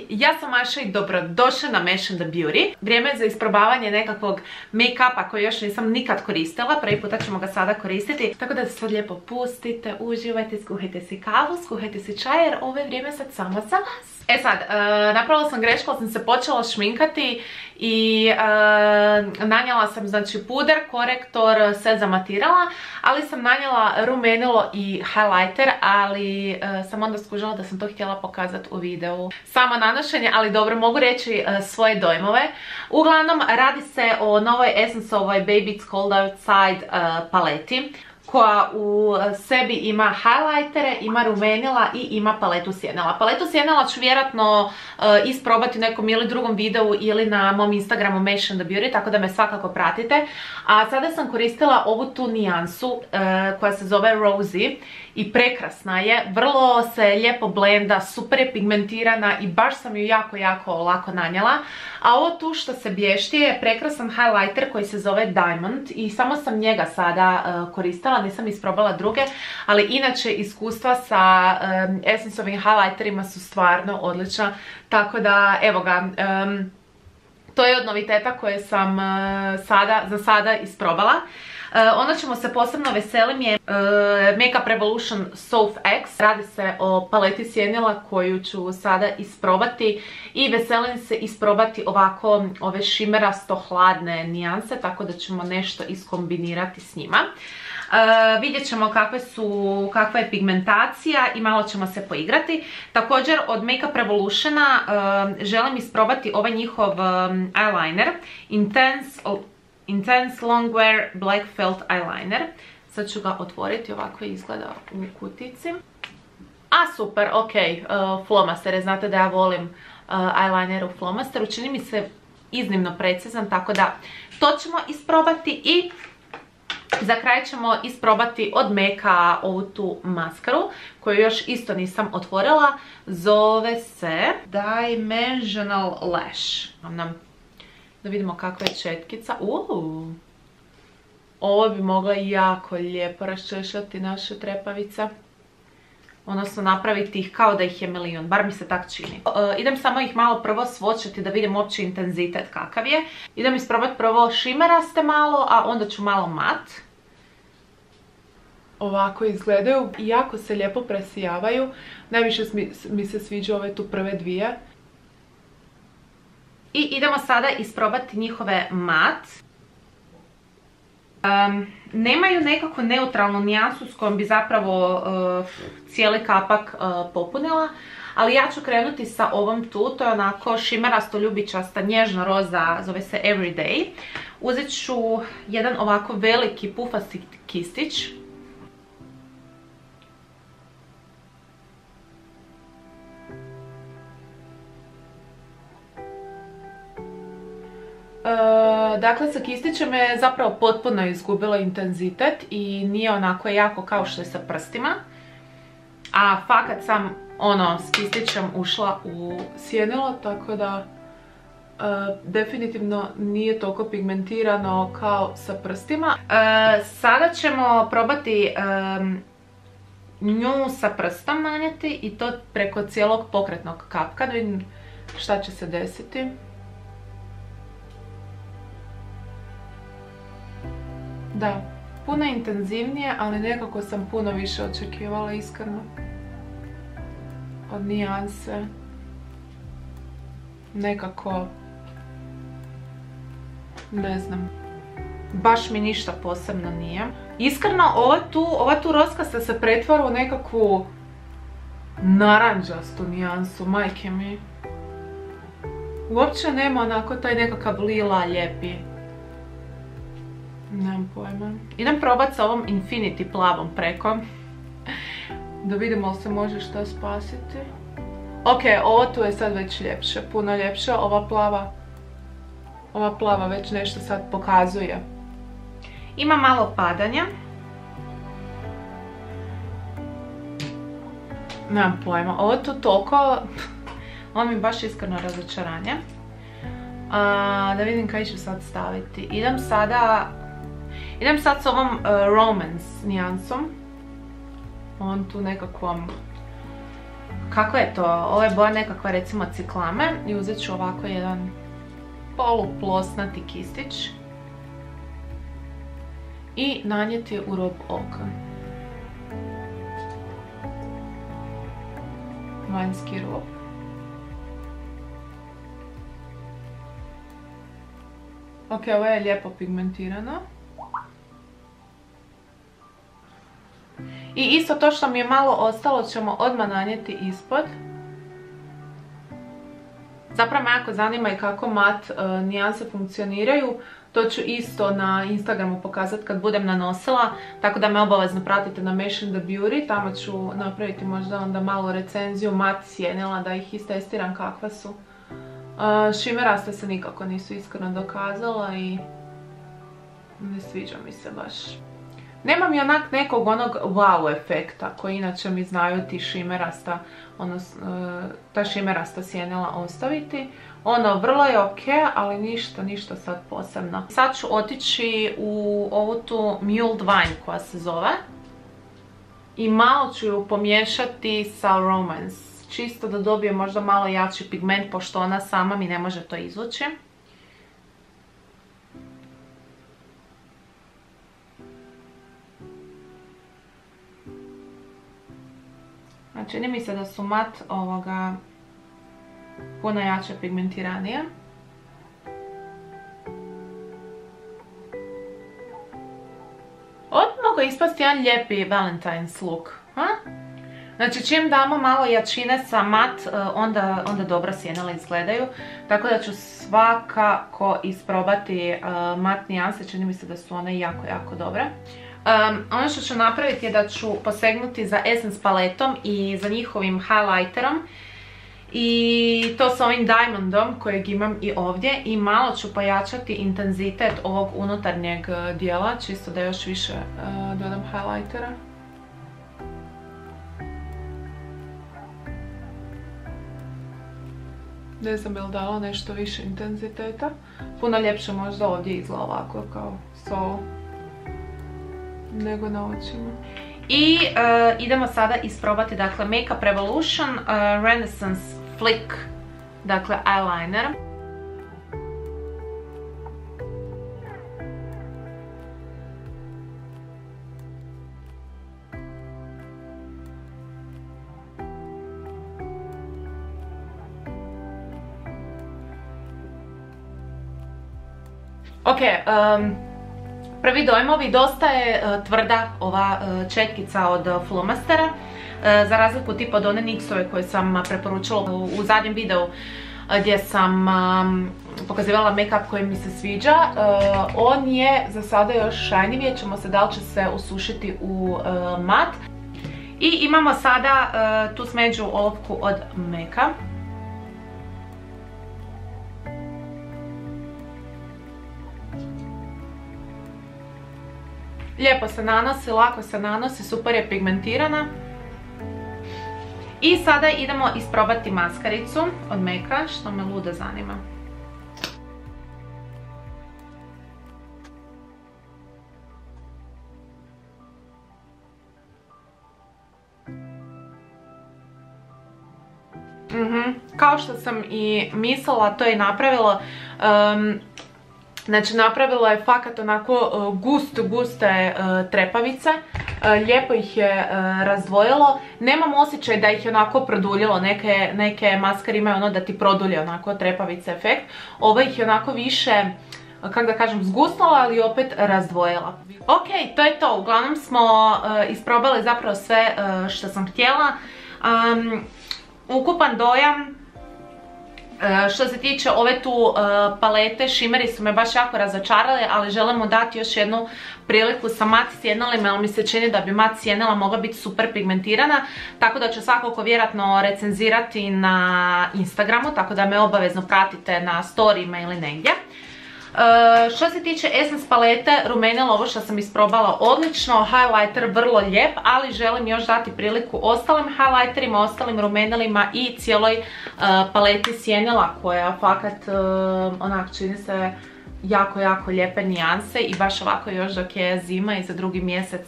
ljudi, ja sam Maša i dobrodošli na Mash and the Beauty. Vrijeme je za isprobavanje nekakvog make-upa koji još nisam nikad koristila, prvi puta ćemo ga sada koristiti. Tako da se sad lijepo pustite, uživajte, skuhajte si kavu, skuhajte si čaj jer ovo je vrijeme sad samo za vas. E sad, napravila sam grešku, ali sam se počela šminkati i nanijela sam znači puder, korektor, sve zamatirala, ali sam nanijela rumenilo i highlighter, ali sam onda skužila da sam to htjela pokazati u videu. Samo nanošenje, ali dobro, mogu reći svoje dojmove. Uglavnom, radi se o novoj Essence-ovoj Baby It's Cold Outside paleti, koja u sebi ima highlightere, ima rumenila i ima paletu sjenila. Paletu sjenila ću vjerojatno isprobati u nekom ili drugom videu ili na mom Instagramu Mash and the Beauty, tako da me svakako pratite. A sada sam koristila ovu tu nijansu koja se zove Rosy i prekrasna je, vrlo se lijepo blenda, super je pigmentirana i baš sam ju jako lako nanijela. A ovo tu što se blješti je prekrasan highlighter koji se zove Diamond i samo sam njega sada koristila, nisam isprobala druge, ali inače iskustva sa Essence-ovim highlighterima su stvarno odlična, tako da evo ga, to je od noviteta koje sam za sada isprobala. Ono čemu se posebno veselim je Makeup Revolution Soft X. Radi se o paleti sjenila koju ću sada isprobati i veselim se isprobati ovako ove šimerasto hladne nijanse, tako da ćemo nešto iskombinirati s njima. Vidjet ćemo kakva je pigmentacija i malo ćemo se poigrati. Također od Makeup Revolutiona želim isprobati ovaj njihov eyeliner, Intense Longwear Black Felt Eyeliner. Sad ću ga otvoriti, ovako izgleda u kutici. A super, ok, flomastere, znate da ja volim eyeliner u flomasteru, čini mi se iznimno precizan, tako da to ćemo isprobati i za kraj ćemo isprobati od Meka ovu tu maskaru koju još isto nisam otvorila, zove se Dimensional Lash. Da vidimo kakva je četkica. Ovo bi mogla jako lijepo raščešljati naše trepavice. Odnosno napraviti ih kao da ih je milion, bar mi se tak čini. Idem samo ih malo prvo svočati da vidim opći intenzitet kakav je. Idem isprobati prvo šimeraste malo, a onda ću malo mat. Ovako izgledaju i jako se lijepo presijavaju. Najviše mi se sviđa ove tu prve dvije. I idemo sada isprobati njihove mat. Nemaju nekakvu neutralnu nijansu s kojom bi zapravo cijeli kapak popunila, ali ja ću krenuti sa ovom tu, to je onako šimerasto ljubičasta nježno roza, zove se Everyday. Uzet ću jedan ovako veliki pufasti kistić. Dakle, sa kistićem je zapravo potpuno izgubilo intenzitet i nije onako jako kao što je sa prstima. A fakat sam s kistićem ušla u sjenilo, tako da definitivno nije toliko pigmentirano kao sa prstima. Sada ćemo probati nju sa prstom nanijeti i to preko cijelog pokretnog kapka, da vidim šta će se desiti. Da, puno intenzivnije, ali nekako sam puno više očekivala, iskreno. Od nijanse. Nekako, ne znam, baš mi ništa posebno nije. Iskreno, ova tu roskasa se pretvara u nekakvu naranđastu nijansu, majke mi. Uopće nema onako taj nekakav lila lijepi. Nemam pojma. Idem probati sa ovom Infinity plavom preko. Da vidimo li se može šta spasiti. Ok, ovo tu je sad već ljepše, puno ljepše. Ova plava već nešto sad pokazuje. Ima malo padanja. Nemam pojma. Ovo tu toliko... Ovo mi baš iskreno razočaranje. Da vidim kaj ću sad staviti. Idem sad s ovom Romance nijansom. On tu nekakvom Kako je to? Ovo je boja nekakva recimo ciklame i uzet ću ovako jedan poluplosnati kistić i nanijeti u rob oka. Vanjski rob. Ok, ovo je lijepo pigmentirano. I isto to što mi je malo ostalo ćemo odmah nanijeti ispod. Zapravo me jako zanima i kako mat nijanse funkcioniraju. To ću isto na Instagramu pokazati kad budem nanosila. Tako da me obavezno pratite na Mesh and the Beauty. Tamo ću napraviti možda onda malo recenziju mat sjenila da ih istestiram kakva su. Šimeraste se nikako nisu iskreno dokazala i ne sviđa mi se baš. Nema mi onak nekog onog wow efekta koji inače mi znaju ti šimerasta, ta šimerasta sjenila ostaviti. Ono vrlo je ok, ali ništa sad posebno. Sad ću otići u ovu tu Mulled Wine koja se zove. I malo ću ju pomiješati sa Romance. Čisto da dobije možda malo jači pigment, pošto ona sama mi ne može to izvući. Čini mi se da su mat puno jače pigmentiranije. Ovo mogu ispasti jedan lijepi Valentine's look. Znači čim damo malo jačine sa mat, onda dobro sjenila izgledaju. Tako da ću svakako isprobati mat nijanse, čini mi se da su one jako dobre. Ono što ću napraviti je da ću posegnuti za Essence paletom i za njihovim highlighterom. I to sa ovim Diamondom kojeg imam i ovdje. I malo ću pojačati intenzitet ovog unutarnjeg dijela, čisto da još više dodam highlightera. Ne znam je li dala nešto više intenziteta. Puno ljepše možda ovdje izgleda ovako kao sol nego na očima. I idemo sada isprobati dakle Makeup Revolution Renaissance Flick, dakle eyeliner. Ok, prvi dojmovi, dosta je tvrda ova četkica od Flomastera, za razliku tipa od one NYX-ove koje sam preporučila u zadnjem videu gdje sam pokazivala make-up koji mi se sviđa. On je za sada još shiny, vidjet ćemo se da li će se usušiti u mat. I imamo sada tu smeđu olovku od Meka. Lijepo se nanosi, lako se nanosi, super je pigmentirana. I sada idemo isprobati maskaricu od Meka, što me ludo zanima. Kao što sam i mislila, to je napravilo. Znači napravila je fakat onako guste trepavice, lijepo ih je razdvojilo. Nemam osjećaj da ih je onako produljilo, neke maskare imaju ono da ti produlje onako trepavice efekt. Ova ih je onako više, kako da kažem, zgustala, ali opet razdvojila. Ok, to je to, uglavnom smo isprobali zapravo sve što sam htjela. Ukupan dojam, što se tiče ove tu palete, šimeri su me baš jako razočarali, ali želimo dati još jednu priliku sa mat sjenilima, jer mi se čini da bi mat sjenila mogla biti super pigmentirana, tako da ću svakako vjerojatno recenzirati na Instagramu, tako da me obavezno pratite na storyima ili negdje. Što se tiče Essence palete, rumenilo, ovo što sam isprobala odlično, highlighter vrlo lijep, ali želim još dati priliku ostalim highlighterima, ostalim rumenilima i cijeloj paleti sjenila koja fakat onak čini se jako lijepe nijanse i baš ovako još dok je zima i za drugi mjesec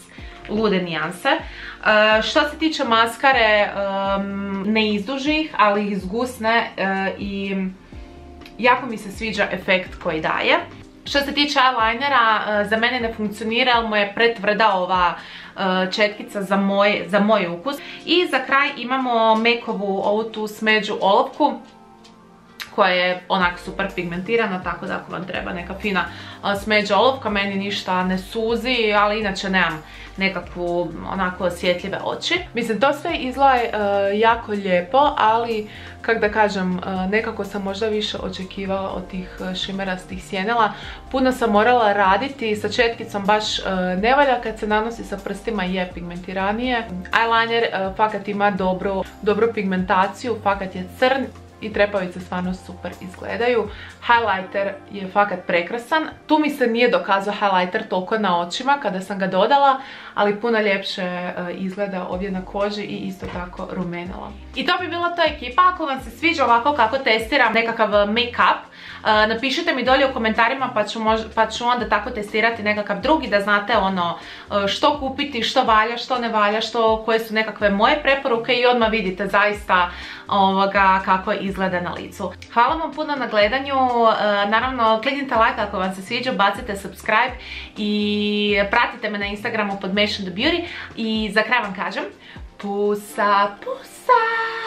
lude nijanse. Što se tiče maskare, ne izduži ih, ali ih zgusne i jako mi se sviđa efekt koji daje. Što se tiče eyelinera, za mene ne funkcionira jer mu je pretvrda ova četkica za moj ukus. I za kraj imamo Makeovu ovu tu smeđu olovku koja je onak super pigmentirana, tako da ako vam treba neka fina smeđa olovka, meni ništa ne suzi, ali inače nemam nekakvu onako osjetljive oči. Mislim, to sve izgleda jako lijepo, ali kak da kažem, nekako sam možda više očekivala od tih šimerastih sjenila. Puno sam morala raditi, sa četkicom baš ne valja, kad se nanosi sa prstima je pigmentiranije. Eyeliner fakat ima dobru pigmentaciju, fakat je crn i trepavice stvarno super izgledaju. Highlighter je fakat prekrasan. Tu mi se nije dokazao highlighter toliko na očima kada sam ga dodala, ali puno ljepše izgleda ovdje na koži i isto tako rumenila. I to bi bila to ekipa. Ako vam se sviđa ovako kako testiram nekakav make-up, napišite mi dolje u komentarima pa ću onda tako testirati nekakav drugi, da znate ono što kupiti, što valja, što ne valja, koje su nekakve moje preporuke i odmah vidite zaista kako izgleda na licu. Hvala vam puno na gledanju, naravno kliknite like ako vam se sviđa, bacite subscribe i pratite me na Instagramu pod Mesh and the Beauty i za kraj vam kažem pusa, pusa!